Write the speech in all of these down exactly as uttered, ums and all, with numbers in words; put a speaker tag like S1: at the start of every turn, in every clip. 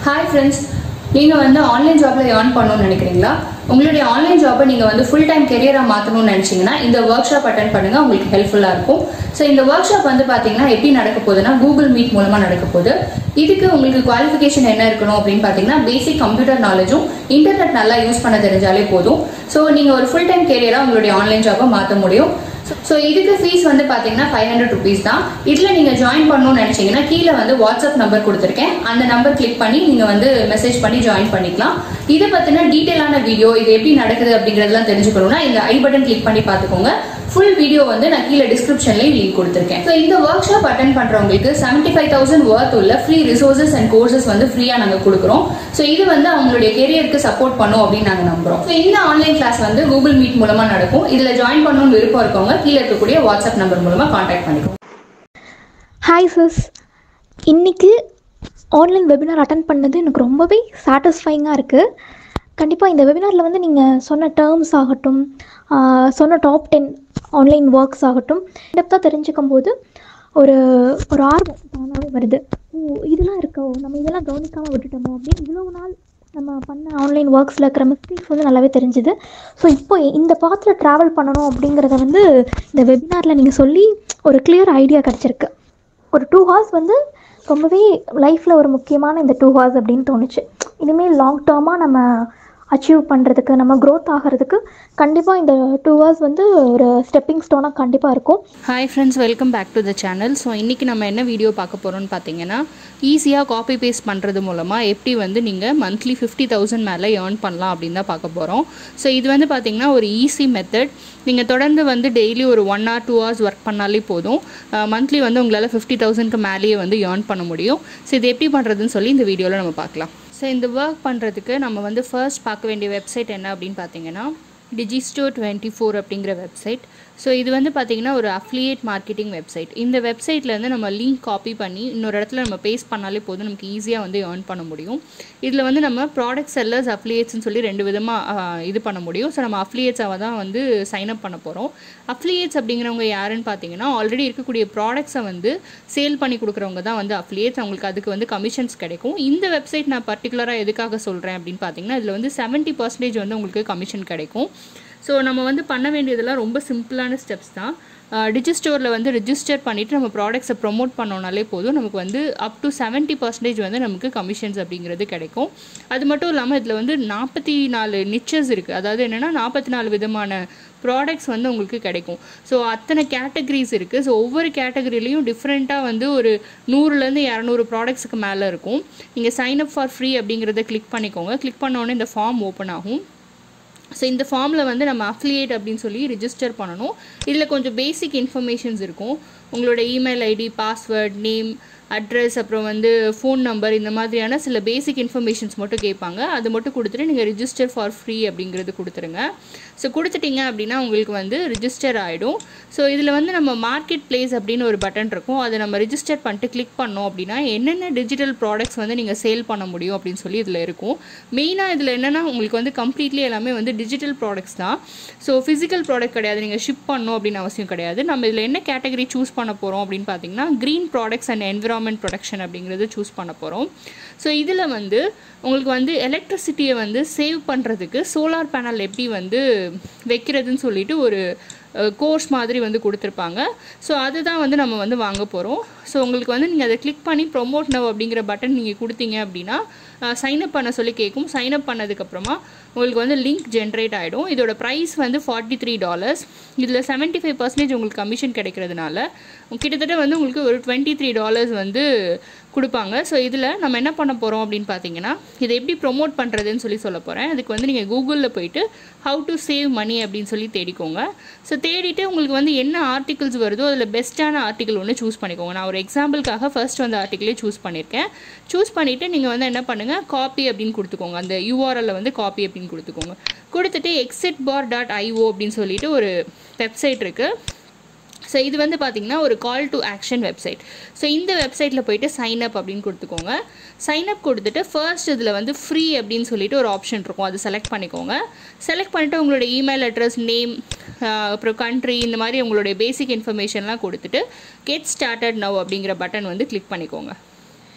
S1: Hi friends, நீங்க வந்து online ஜாப்ல earn பண்ணனும்னு நினைக்கிறீங்களா? உங்களுடைய ஆன்லைன் ஜாபை நீங்க வந்து full time career-ஆ மாத்தணும்னு நினைச்சீங்கன்னா இந்த workshop attend பண்ணுங்க, உங்களுக்கு ஹெல்ப்ஃபுல்லா இருக்கும். சோ இந்த workshop வந்து பாத்தீங்கன்னா எப்படி நடக்க போகுதுன்னா Google Meet மூலமா நடக்க போகுது. இதுக்கு உங்களுக்கு குவாலிஃபிகேஷன் என்ன இருக்கணும் அப்படினு பாத்தீங்கன்னா பேசிக் கம்ப்யூட்டர் நாலேஜும் இன்டர்நெட் நல்லா யூஸ் பண்ண தெரிஞ்சாலே போதும். சோ நீங்க ஒரு full time career-ஆ உங்களுடைய ஆன்லைன் ஜாபை மாத்த முடியும். So இதுக்கு ஃபீஸ் வந்து பாத்தீங்கன்னா five hundred rupees தான். இதுல நீங்க ஜாயின் பண்ணனும்னு நினைச்சீங்கன்னா கீழ வந்து WhatsApp நம்பர் கொடுத்திருக்கேன். அந்த நம்பர் கிளிக் பண்ணி நீங்க வந்து மெசேஜ் பண்ணி ஜாயின் பண்ணிக்கலாம். இத பத்தின டீடைலான வீடியோ இது எப்படி நடக்குது அப்படிங்கறதெல்லாம் தெரிஞ்சுக்கணும்னா இந்த ஐ பட்டன் கிளிக் பண்ணி பாத்துக்கோங்க. Full video வந்து நான் கீழ descriptionல லிங்க் கொடுத்திருக்கேன். So இந்த workshop attend பண்றவங்களுக்கு seventy-five thousand worth உள்ள free resources and courses வந்து ஃப்ரீயா நாங்க கொடுக்கிறோம். So இது வந்து அவங்களுடைய career-க்கு சப்போர்ட் பண்ணும் அப்படி நாங்க நம்புறோம். So இந்த ஆன்லைன் கிளாஸ் வந்து Google Meet மூலமா நடக்கும். இதுல ஜாயின் பண்ணனும்னு விருப்பம் இருக்கவங்க கீழ இருக்கக்கூடிய WhatsApp நம்பர் மூலமா कांटेक्ट பண்ணிக்கோங்க.
S2: Hi sis. இன்னைக்கு ஆன்லைன் வெபினார் அட்டெண்ட் பண்ணது எனக்கு ரொம்பவே சாட்டிஸ்ஃபைங்கா இருக்கு. கண்டிப்பாக இந்த வெபினாரில் வந்து நீங்கள் சொன்ன டேர்ம்ஸ் ஆகட்டும், சொன்ன டாப் டென் ஆன்லைன் ஒர்க்ஸ் ஆகட்டும் டெப்த்தாக தெரிஞ்சுக்கும் போது ஒரு ஒரு ஆர்வம் தானாகவே வருது. ஓ இதெல்லாம் இருக்கோ, நம்ம இதெல்லாம் கவனிக்காமல் விட்டுட்டோமோ அப்படின்னு இவ்வளவு நாள் நம்ம பண்ண ஆன்லைன் ஒர்க்ஸில் இருக்கிற மிஸ்டேக்ஸ் வந்து நல்லாவே தெரிஞ்சுது. ஸோ இப்போ இந்த பாத்தில் ட்ராவல் பண்ணணும் அப்படிங்கிறத வந்து இந்த வெபினாரில் நீங்கள் சொல்லி ஒரு கிளியர் ஐடியா கிடச்சிருக்கு. ஒரு டூ ஹார்ஸ் வந்து ரொம்பவே லைஃப்பில் ஒரு முக்கியமான இந்த டூ ஹார்ஸ் அப்படின்னு தோணுச்சு. இனிமேல் லாங் டேர்மாக நம்ம அச்சீவ் பண்ணுறதுக்கு, நம்ம க்ரோத் ஆகிறதுக்கு கண்டிப்பாக இந்த டூ ஹவர்ஸ் வந்து ஒரு ஸ்டெப்பிங் ஸ்டோனாக கண்டிப்பாக இருக்கும்.
S1: Hi friends, welcome back to the channel. So இன்றைக்கி நம்ம என்ன வீடியோ பார்க்க போகிறோம்னு பார்த்தீங்கன்னா ஈஸியாக காப்பி பேஸ்ட் பண்ணுறது மூலமாக எப்படி வந்து நீங்கள் மந்த்லி ஃபிஃப்டி தௌசண்ட் மேலே ஏர்ன் பண்ணலாம் அப்படின்னு தான் பார்க்க போகிறோம். ஸோ இது வந்து பார்த்திங்கன்னா ஒரு ஈஸி மெத்தட். நீங்கள் தொடர்ந்து வந்து டெய்லி ஒரு one or two hours work பண்ணாலே போதும், மந்த்லி வந்து உங்களால் ஃபிஃப்டி தௌசண்ட்க்கு மேலேயே வந்து ஏர்ன் பண்ண முடியும். ஸோ இது எப்படி பண்ணுறதுன்னு சொல்லி இந்த வீடியோவில் நம்ம பார்க்கலாம். ஸோ இந்த ஒர்க் பண்ணுறதுக்கு நம்ம வந்து ஃபர்ஸ்ட் பார்க்க வேண்டிய வெப்சைட் என்ன அப்படின்னு பார்த்தீங்கன்னா டிஜிஸ்டோர் டுவெண்ட்டி ஃபோர் அப்படிங்கிற வெப்சைட். ஸோ இது வந்து பார்த்திங்கன்னா ஒரு அஃபிலியேட் மார்க்கெட்டிங் வெப்சைட். இந்த வெப்சைட்லேருந்து நம்ம லிங்க் காப்பி பண்ணி இன்னொரு இடத்துல நம்ம பேஸ்ட் பண்ணாலே போதும், நமக்கு ஈஸியாக வந்து ஏர்ன் பண்ண முடியும். இதில் வந்து நம்ம ப்ராடக்ட் செல்லர்ஸ் அஃபிலியேட்ஸ்னு சொல்லி ரெண்டு விதமாக இது பண்ண முடியும். ஸோ நம்ம அஃபிலியேட்ஸாக தான் வந்து சைன்அப் பண்ண போகிறோம். அஃபிலியேட்ஸ் அப்படிங்கிறவங்க யாருன்னு பார்த்தீங்கன்னா ஆல்ரெடி இருக்கக்கூடிய ப்ராடக்ட்ஸை வந்து சேல் பண்ணி கொடுக்குறவங்க தான் வந்து அஃபிலியேட்ஸ். அவங்களுக்கு அதுக்கு வந்து கமிஷன்ஸ் கிடைக்கும். இந்த வெப்சைட் நான் பர்டிகுலராக எதுக்காக சொல்கிறேன் அப்படின்னு பார்த்தீங்கன்னா இதில் வந்து செவன்ட்டி பர்சன்டேஜ் வந்து உங்களுக்கு கமிஷன் கிடைக்கும். ஸோ நம்ம வந்து பண்ண வேண்டியதெல்லாம் ரொம்ப சிம்பிளான ஸ்டெப்ஸ் தான். டிஜிஸ்டோரில் வந்து ரிஜிஸ்டர் பண்ணிவிட்டு நம்ம ப்ராடக்ட்ஸை ப்ரொமோட் பண்ணோனாலே போதும், நமக்கு வந்து அப் டு செவன்ட்டி பர்சன்டேஜ் வந்து நமக்கு கமிஷன்ஸ் அப்படிங்கிறது கிடைக்கும். அது மட்டும் இல்லாமல் இதில் வந்து நாற்பத்தி நாலு நிச்சஸ் இருக்குது. அதாவது என்னென்னா நாற்பத்தி நாலு விதமான ப்ராடக்ட்ஸ் வந்து உங்களுக்கு கிடைக்கும். ஸோ அத்தனை கேட்டகரிஸ் இருக்குது. ஸோ ஒவ்வொரு கேட்டகரிலையும் டிஃப்ரெண்ட்டாக வந்து ஒரு நூறுலேருந்து இரநூறு ப்ராடக்ட்ஸுக்கு மேலே இருக்கும். நீங்கள் சைன் அப் ஃபார் ஃப்ரீ அப்படிங்கிறத கிளிக் பண்ணிக்கோங்க. கிளிக் பண்ணோன்னே இந்த ஃபார்ம் ஓப்பன் ஆகும். ஸோ இந்த ஃபார்மில் வந்து நம்ம அஃபிலியேட் அப்படின்னு சொல்லி ரிஜிஸ்டர் பண்ணணும். இதில் கொஞ்சம் பேசிக் இன்ஃபர்மேஷன்ஸ் இருக்கும். உங்களோட email ID, password, name, address, அப்புறம் வந்து ஃபோன் நம்பர், இந்த மாதிரியான சில பேசிக் இன்ஃபர்மேஷன்ஸ் மட்டும் கேட்பாங்க. அது மட்டும் கொடுத்துட்டு நீங்கள் ரிஜிஸ்டர் ஃபார் ஃப்ரீ அப்படிங்கிறது கொடுத்துருங்க. ஸோ கொடுத்துட்டிங்க அப்படின்னா உங்களுக்கு வந்து ரிஜிஸ்டர் ஆகிடும். ஸோ இதில் வந்து நம்ம மார்க்கெட் பிளேஸ் அப்படின்னு ஒரு பட்டன் இருக்கும். அதை நம்ம ரிஜிஸ்டர் பண்ணிட்டு கிளிக் பண்ணோம் அப்படின்னா என்னென்ன டிஜிட்டல் ப்ராடக்ட்ஸ் வந்து நீங்கள் சேல் பண்ண முடியும் அப்படின்னு சொல்லி இதில் இருக்கும். மெயினாக இதில் என்னென்னா உங்களுக்கு வந்து கம்ப்ளீட்லி எல்லாமே வந்து டிஜிட்டல் ப்ராடக்ட்ஸ் தான். ஸோ ஃபிசிக்கல் ப்ராடக்ட் கிடையாது, நீங்கள் ஷிப் பண்ணணும் அப்படின்னு அவசியம் கிடையாது. நம்ம இதில் என்ன கேட்டகரி சூஸ் பண்ண போகிறோம் அப்படின்னு பார்த்தீங்கன்னா green products and environment production அப்படிங்கிறது சூஸ் பண்ண போகிறோம். ஸோ இதில் வந்து உங்களுக்கு வந்து எலக்ட்ரிசிட்டியை வந்து சேவ் பண்ணுறதுக்கு சோலார் பேனல் எப்படி வந்து வைக்கிறதுன்னு சொல்லிட்டு ஒரு கோர்ஸ் மாதிரி வந்து கொடுத்துருப்பாங்க. ஸோ அதுதான் வந்து நம்ம வந்து வாங்க போகிறோம். ஸோ உங்களுக்கு வந்து நீங்கள் அதை கிளிக் பண்ணி ப்ரொமோட் நவ் அப்படிங்கிற பட்டன் நீங்கள் கொடுத்தீங்க அப்படின்னா சைன்அப் பண்ண சொல்லி கேட்கும். சைன்அப் பண்ணதுக்கப்புறமா உங்களுக்கு வந்து லிங்க் ஜென்ரேட் ஆகிடும். இதோட ப்ரைஸ் வந்து ஃபார்ட்டி த்ரீ டாலர்ஸ். இதில் செவன்ட்டி ஃபைவ் பர்சன்டேஜ் உங்களுக்கு கமிஷன் கிடைக்கிறதுனால கிட்டத்தட்ட வந்து உங்களுக்கு ஒரு டுவெண்ட்டி த்ரீ டாலர்ஸ் வந்து கொடுப்பாங்க. ஸோ இதில் நம்ம என்ன பண்ண போகிறோம் அப்படின்னு பார்த்தீங்கன்னா இதை எப்படி ப்ரொமோட் பண்ணுறதுன்னு சொல்லி சொல்ல போகிறேன். அதுக்கு வந்து நீங்கள் கூகுளில் போயிட்டு ஹவு டு சேவ் மணி அப்படின்னு சொல்லி தேடிக்கோங்க. ஸோ தேடிட்டு உங்களுக்கு வந்து என்ன ஆர்டிகிள்ஸ் வருதோ அதில் பெஸ்ட்டான ஆர்டிகிள் ஒன்று சூஸ் பண்ணிக்கோங்க. நான் ஒரு எக்ஸாம்பிளுக்காக ஃபர்ஸ்ட் வந்து ஆர்டிகிளே சூஸ் பண்ணியிருக்கேன். சூஸ் பண்ணிவிட்டு நீங்கள் வந்து என்ன பண்ணுங்கள், காப்பி அப்படின்னு கொடுத்துக்கோங்க. அந்த யூஆர்எல்ல வந்து காப்பி அப்படின்னு கொடுத்துக்கோங்க. கொடுத்துட்டு எக்ஸிட் பார் டாட் ஐஓ அப்படின்னு சொல்லிட்டு ஒரு வெப்சைட் இருக்குது. ஸோ இது வந்து பார்த்திங்கன்னா ஒரு call to action website. So இந்த வெப்சைட்டில் போய்ட்டு சைன் அப் அப்படின்னு கொடுத்துக்கோங்க. சைன் அப் கொடுத்துட்டு ஃபர்ஸ்ட் இதில் வந்து ஃப்ரீ அப்படின்னு சொல்லிட்டு ஒரு ஆப்ஷன் இருக்கும், அது செலக்ட் பண்ணிக்கோங்க. செலக்ட் பண்ணிவிட்டு உங்களோட இமெயில் அட்ரஸ், நேம், அப்புறம் கண்ட்ரி, இந்த மாதிரி உங்களுடைய பேசிக் இன்ஃபர்மேஷன்லாம் கொடுத்துட்டு கெட் ஸ்டார்டட் நவ் அப்படிங்கிற பட்டன் வந்து கிளிக் பண்ணிக்கோங்க.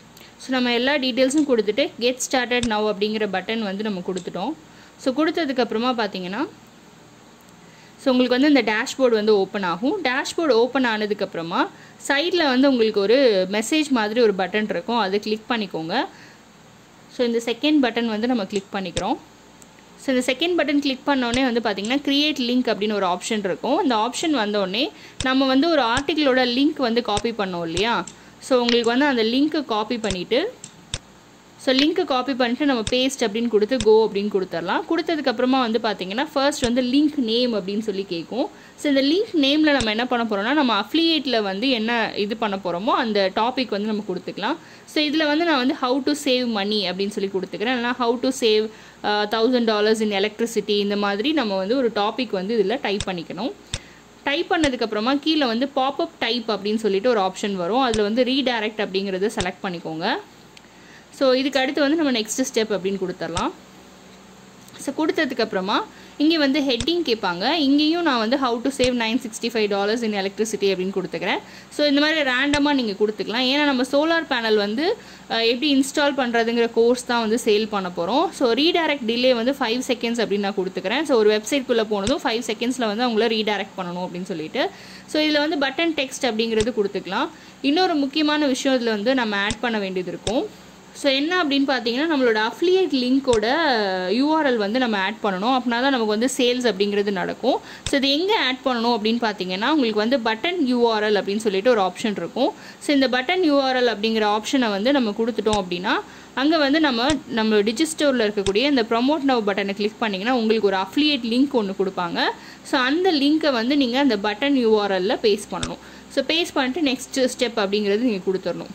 S1: ஸோ நம்ம எல்லா டீட்டெயில்ஸும் கொடுத்துட்டு கெட் ஸ்டார்டட் நவ் அப்படிங்கிற பட்டன் வந்து நம்ம கொடுத்துட்டோம். ஸோ கொடுத்ததுக்கப்புறமா பார்த்தீங்கன்னா ஸோ உங்களுக்கு வந்து இந்த டேஷ்போர்டு வந்து ஓப்பன் ஆகும். டேஷ்போர்டு ஓப்பன் ஆனதுக்கப்புறமா சைடில் வந்து உங்களுக்கு ஒரு மெசேஜ் மாதிரி ஒரு பட்டன் இருக்கும், அதை கிளிக் பண்ணிக்கோங்க. ஸோ இந்த செகண்ட் பட்டன் வந்து நம்ம கிளிக் பண்ணிக்கிறோம். ஸோ இந்த செகண்ட் பட்டன் கிளிக் பண்ணோடனே வந்து பார்த்திங்கன்னா க்ரியேட் லிங்க் அப்படின்னு ஒரு ஆப்ஷன் இருக்கும். இந்த ஆப்ஷன் வந்தோடனே நம்ம வந்து ஒரு ஆர்டிக்கிளோட லிங்க் வந்து காப்பி பண்ணோம் இல்லையா. ஸோ உங்களுக்கு வந்து அந்த லிங்க்கை காப்பி பண்ணிவிட்டு ஸோ லிங்க்கை காப்பி பண்ணிட்டு நம்ம பேஸ்ட் அப்படின்னு கொடுத்து கோ அப்படின்னு கொடுத்துடலாம். கொடுத்ததுக்கப்புறமா வந்து பார்த்திங்கன்னா ஃபர்ஸ்ட் வந்து லிங்க் நேம் அப்படின்னு சொல்லி கேட்கும். ஸோ இந்த லிங்க் நேமில் நம்ம என்ன பண்ண போகிறோம்னா நம்ம அஃப்லியேட்டில் வந்து என்ன இது பண்ண போகிறோமோ அந்த டாபிக் வந்து நம்ம கொடுத்துக்கலாம். ஸோ இதில் வந்து நான் வந்து ஹவு டு சேவ் மணி அப்படின்னு சொல்லி கொடுத்துக்கிறேன். இல்லைனா how to save thousand dollars in electricity, இந்த மாதிரி நம்ம வந்து ஒரு டாபிக் வந்து இதில் டைப் பண்ணிக்கணும். டைப் பண்ணதுக்கப்புறமா கீழே வந்து பாப்அப் டைப் அப்படின்னு சொல்லிட்டு ஒரு ஆப்ஷன் வரும். அதில் வந்து ரீடைரக்ட் அப்படிங்கிறத செலக்ட் பண்ணிக்கோங்க. ஸோ இதுக்கு அடுத்து வந்து நம்ம நெக்ஸ்ட் ஸ்டெப் அப்படின்னு கொடுத்துடலாம். ஸோ கொடுத்ததுக்கப்புறமா இங்கே வந்து ஹெட்டிங் கேட்பாங்க. இங்கேயும் நான் வந்து how to save nine sixty five dollars in electricity அப்படின்னு கொடுத்துக்கிறேன். ஸோ இந்த மாதிரி ரேண்டமாக நீங்கள் கொடுத்துக்கலாம். ஏன்னா நம்ம சோலார் பேனல் வந்து எப்படி இன்ஸ்டால் பண்ணுறதுங்கிற கோர்ஸ் தான் வந்து சேல் பண்ண போகிறோம். ஸோ ரீடைரக்ட் டிலே வந்து ஃபைவ் செகண்ட்ஸ் அப்படின்னு நான் கொடுத்துக்கிறேன். ஸோ ஒரு வெப்சைட்குள்ளே போனதும் ஃபைவ் செகண்ட்ஸில் வந்து அவங்கள ரீடைரக்ட் பண்ணணும் அப்படின்னு சொல்லிட்டு. ஸோ இதில் வந்து பட்டன் டெக்ஸ்ட் அப்படிங்கிறது கொடுத்துக்கலாம். இன்னொரு முக்கியமான விஷயம் இதில் வந்து நம்ம ஆட் பண்ண வேண்டியது இருக்கும். ஸோ என்ன அப்படின்னு பார்த்தீங்கன்னா நம்மளோட அஃப்லியேட் லிங்க்கோட யூஆர்எல் வந்து நம்ம ஆட் பண்ணணும். அப்படின்னா தான் நமக்கு வந்து சேல்ஸ் அப்படிங்கிறது நடக்கும். ஸோ இது எங்கே ஆட் பண்ணணும் அப்படின்னு பார்த்தீங்கன்னா உங்களுக்கு வந்து பட்டன் யூஆர்எல் அப்படின்னு சொல்லிட்டு ஒரு ஆப்ஷன் இருக்கும். ஸோ இந்த பட்டன் யூஆர்எல் அப்படிங்கிற ஆப்ஷனை வந்து நம்ம கொடுத்துட்டோம் அப்படின்னா அங்கே வந்து நம்ம நம்ம டிஜிஸ்டோரில் இருக்கக்கூடிய இந்த ப்ரமோட் நவ் பட்டனை கிளிக் பண்ணிங்கன்னா உங்களுக்கு ஒரு அஃப்லியேட் லிங்க் ஒன்று கொடுப்பாங்க. ஸோ அந்த லிங்க்கை வந்து நீங்கள் அந்த பட்டன் யூஆர்எல்ல பேஸ்ட் பண்ணணும். ஸோ பேஸ்ட் பண்ணிட்டு நெக்ஸ்ட் ஸ்டெப் அப்படிங்கிறது நீங்கள் கொடுத்துடணும்.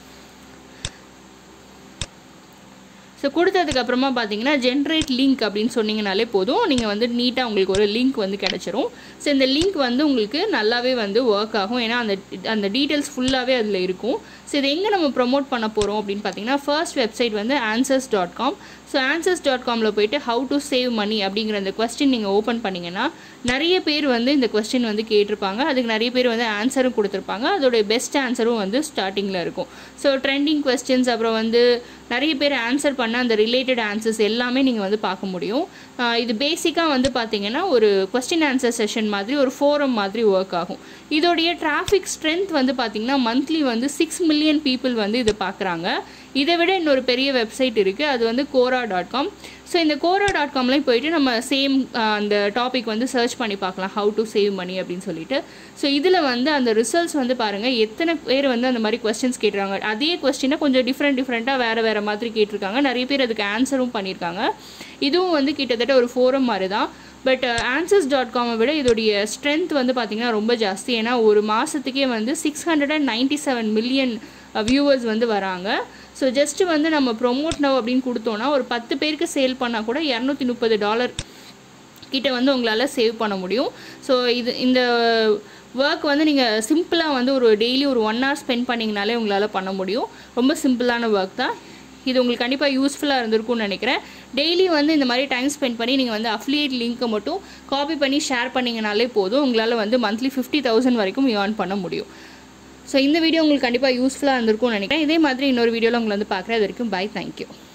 S1: ஸோ கொடுத்ததுக்கப்புறமா பார்த்தீங்கன்னா ஜென்ரேட் லிங்க் அப்படின்னு சொன்னீங்கனாலே போதும், நீங்கள் வந்து நீட்டாக உங்களுக்கு ஒரு லிங்க் வந்து கிடச்சிரும். ஸோ இந்த லிங்க் வந்து உங்களுக்கு நல்லாவே வந்து ஒர்க் ஆகும். ஏன்னா அந்த அந்த டீட்டெயில்ஸ் ஃபுல்லாகவே அதில் இருக்கும். ஸோ இது எங்கே நம்ம ப்ரொமோட் பண்ண போகிறோம் அப்படின்னு பார்த்தீங்கன்னா ஃபர்ஸ்ட் வெப்சைட் வந்து answers dot com. So answers dot காமில் போய்ட்டு ஹவு டு சேவ் மணி அப்படிங்கிற அந்த கொஸ்டின் நீங்கள் ஓப்பன் பண்ணிங்கன்னா நிறைய பேர் வந்து இந்த கொஸ்டின் வந்து கேட்டிருப்பாங்க. அதுக்கு நிறைய பேர் வந்து ஆன்சரும் கொடுத்துருப்பாங்க. அதோடைய பெஸ்ட் ஆன்சரும் வந்து ஸ்டார்டிங்கில் இருக்கும். ஸோ ட்ரெண்டிங் கொஸ்டின்ஸ் அப்புறம் வந்து நிறைய பேர் ஆன்சர் பண்ண அந்த ரிலேட்டட் ஆன்சர்ஸ் எல்லாமே நீங்கள் வந்து பார்க்க முடியும். இது பேசிக்காக வந்து பார்த்தீங்கன்னா ஒரு கொஸ்டின் ஆன்சர் செஷன் மாதிரி ஒரு ஃபோரம் மாதிரி ஒர்க் ஆகும். இதோடைய டிராஃபிக் ஸ்ட்ரென்த் வந்து பார்த்தீங்கன்னா மந்த்லி வந்து சிக்ஸ் மில்லியன் பீப்புள் வந்து இதை பார்க்குறாங்க. இதை விட இன்னொரு பெரிய வெப்சைட் இருக்குது, அது வந்து கோரா டாட் காம். ஸோ இந்த கோரா டாட் காம்லேயும் போயிட்டு நம்ம சேம் அந்த டாபிக் வந்து சர்ச் பண்ணி பார்க்கலாம், ஹவு டு சேவ் மணி அப்படின்னு சொல்லிட்டு. ஸோ இதில் வந்து அந்த ரிசல்ட்ஸ் வந்து பாருங்கள் எத்தனை பேர் வந்து அந்த மாதிரி கொஸ்டின்ஸ் கேட்டுருக்காங்க. அதே கொஸ்டினை கொஞ்சம் டிஃப்ரெண்ட் டிஃப்ரெண்ட்டாக வேறு வேறு மாதிரி கேட்டிருக்காங்க. நிறைய பேர் அதுக்கு ஆன்சரும் பண்ணியிருக்காங்க. இதுவும் வந்து கிட்டத்தட்ட ஒரு ஃபோரம் மாதிரி தான். பட் ஆன்சர்ஸ் டாட் காமை விட இதோடைய ஸ்ட்ரென்த் வந்து பார்த்திங்கன்னா ரொம்ப ஜாஸ்தி. ஏன்னா ஒரு மாதத்துக்கே வந்து six hundred and ninety seven million viewers வந்து வராங்க. ஸோ ஜஸ்ட்டு வந்து நம்ம ப்ரொமோட் நவ் அப்படின்னு கொடுத்தோன்னா ஒரு பத்து பேருக்கு சேல் பண்ணால் கூட இரநூத்தி முப்பது டாலர் கிட்ட வந்து உங்களால் சேவ் பண்ண முடியும். ஸோ இது இந்த ஒர்க் வந்து நீங்கள் சிம்பிளாக வந்து ஒரு டெய்லி ஒரு ஒன் ஹவர் ஸ்பெண்ட் பண்ணிங்கனாலே உங்களால் பண்ண முடியும். ரொம்ப சிம்பிளான ஒர்க் தான் இது. உங்களுக்கு கண்டிப்பாக யூஸ்ஃபுல்லாக இருந்திருக்கும்னு நினைக்கிறேன். டெய்லி வந்து இந்த மாதிரி டைம் ஸ்பெண்ட் பண்ணி நீங்கள் வந்து அஃப்லியேட் லிங்க்கை மட்டும் காப்பி பண்ணி ஷேர் பண்ணிங்கனாலே போதும், உங்களால் வந்து மந்த்லி ஃபிஃப்டி தௌசண்ட் வரைக்கும் ஏர்ன் பண்ண முடியும். ஸோ இந்த வீடியோ உங்களுக்கு கண்டிப்பாக யூஸ்ஃபுல்லாக இருந்திருக்கும்னு நினைக்கிறேன். இதே மாதிரி இன்னொரு வீடியோவில் உங்களை வந்து பார்க்குறேன். அது வரைக்கும் பை, தேங்க்யூ.